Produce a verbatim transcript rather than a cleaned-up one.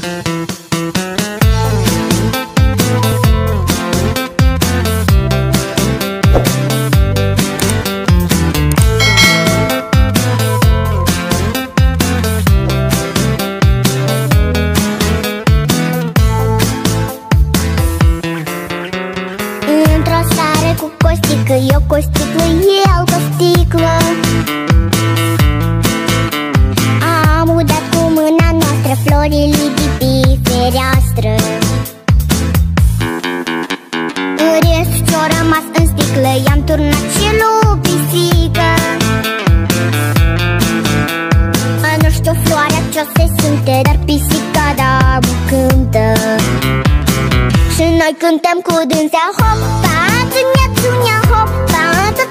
Eu cu o sticlă, el cu o sticlă. Am udat cu mâna noastră florile de pe fereastră. Restul ce-o rămas în sticlă i-am turnat și lui pisică. Nu știu floarea ce-o se simte, dar pisica da cântă. Și noi cântăm cu dânsea, hopa, țunia, țunia, hopa,